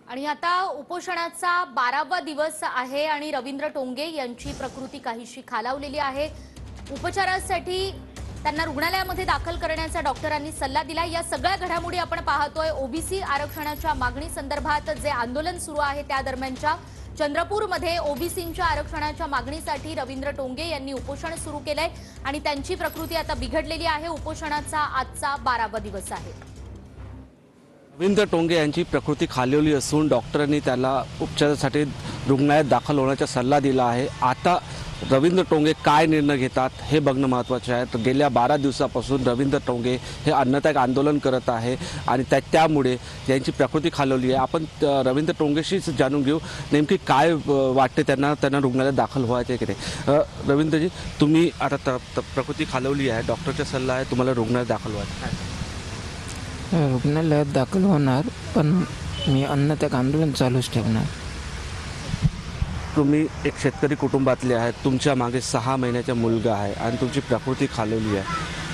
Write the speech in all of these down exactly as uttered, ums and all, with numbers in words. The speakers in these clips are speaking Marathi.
आणि आता उपोषणाचा बारावा दिवस आहे आणि रवींद्र टोंगे यांची प्रकृती काहीशी खालावलेली आहे। उपचारासाठी त्यांना रुग्णालयामध्ये दाखल करण्याचा डॉक्टरांनी सल्ला दिला। या सगळ्या घडामोडी आपण पाहतोय। ओबीसी आरक्षणाच्या मागणी संदर्भात जे आंदोलन सुरू आहे त्या दरम्यानच्या चंद्रपूरमध्ये ओबीसींच्या आरक्षणाच्या मागणीसाठी रवींद्र टोंगे यांनी उपोषण सुरू केलंय आणि त्यांची प्रकृती आता बिघडलेली आहे। उपोषणाचा आजचा बारावा दिवस आहे। रवींद्र टोंगे यांची प्रकृती खालावली असून डॉक्टरांनी त्याला उपचारासाठी रुग्णालयात दाखल होण्याचा सल्ला दिला आहे। आता रवींद्र टोंगे काय निर्णय घेतात हे बघणं महत्त्वाचे आहे। तर गेल्या बारा दिवसापासून रवींद्र टोंगे हे अन्नत्याग आंदोलन करत आहे आणि त्या त्यामुळे त्यांची प्रकृती खालावली आहे। आपण रवींद्र टोंगेशीच जाणून घेऊ नेमकी काय वाटते त्यांना त्यांना रुग्णालयात दाखल व्हायचे की नाही। रवींद्रजी, तुम्ही आता प्रकृती खालावली आहे, डॉक्टरचा सल्ला आहे, तुम्हाला रुग्णालयात दाखल व्हायचं, रुग्णालयात दाखल होणार, पण मी अन्नत्याग आंदोलन चालूच ठेवणार। तुम्ही एक शेतकरी कुटुंबातले आहेत, तुमच्या मागे सहा महिन्याचा मुलगा आहे आणि तुमची प्रकृती खालावली आहे।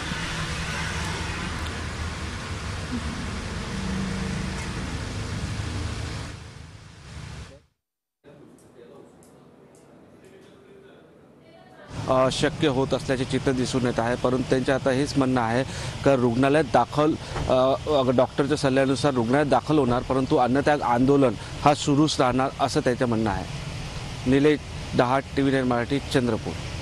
शक्य होत असल्याचे चित्र दिसून येत आहे, परंतु त्यांचं आता हेच म्हणणं आहे की रुग्णालयात दाखल डॉक्टरच्या सल्ल्यानुसार रुग्णालयात दाखल होणार, परंतु अन्नत्याग आंदोलन हा सुरूच राहणार असं त्यांचं म्हणणं आहे। Nilesh Dahat, TV nine Marathi, Chandrapur.